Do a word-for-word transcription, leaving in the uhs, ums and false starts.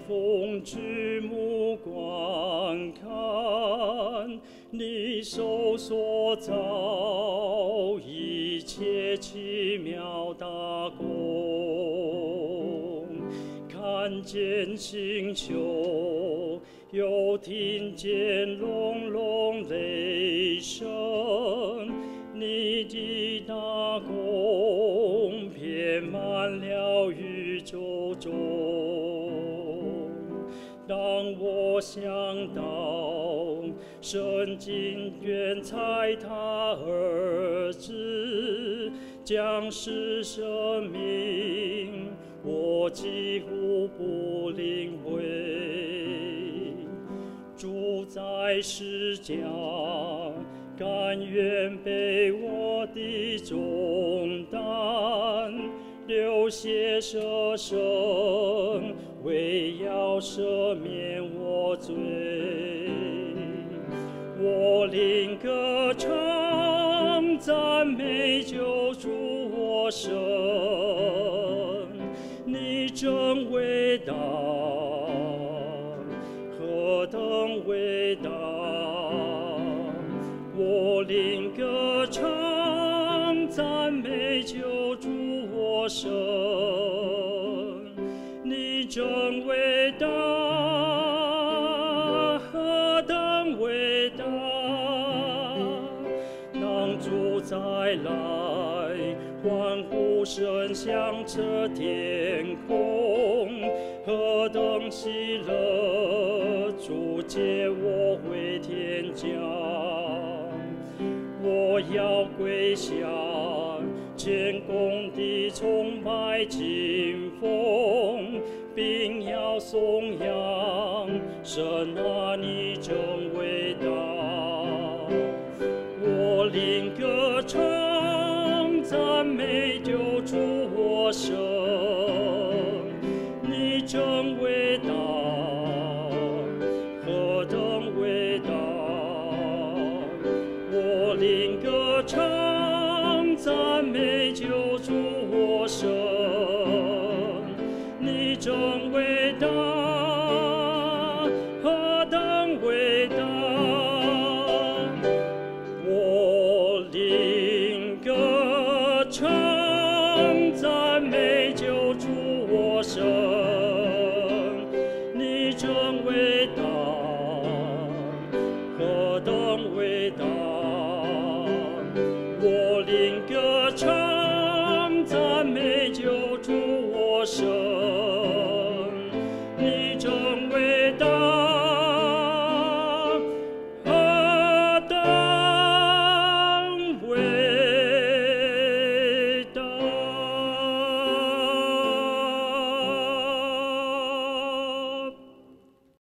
风举目观看，你手所造一切奇妙大功，看见星球，又听见隆隆雷声，你的大功遍满了宇宙中。当我想到圣经原猜他儿子将是生命，我几乎不领会。主在世家，甘愿背我的重担，流血舍身，为要赦免我罪。我灵歌唱，赞美救主我神，你真伟大，何等伟大！我灵歌唱，赞美救主我神，你真伟大，何等伟大！当主再来，欢呼声响彻天空，何等喜乐！主接我回天家。我要跪下，谦恭地崇拜敬奉，并要颂扬神啊，你真伟大！我灵歌唱，赞美救主我神，你真伟大，何等伟大！我灵歌唱，赞美救主我神，你真伟大，何等伟大！我灵歌唱，赞美救主我神，你真伟大，何等伟大！我灵歌唱。